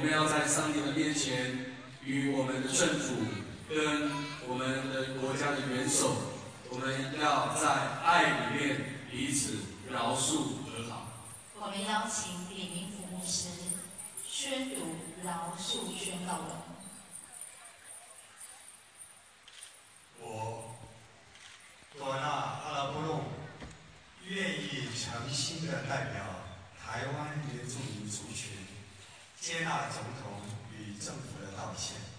们要在上帝的面前，与我们的政府跟我们的国家的元首，我们要在爱里面彼此饶恕和好。 我们邀请李明福牧师宣读饶恕宣告文。 我朵纳阿拉布隆愿意诚心的代表台湾原住民族群，接纳总统与政府的道歉。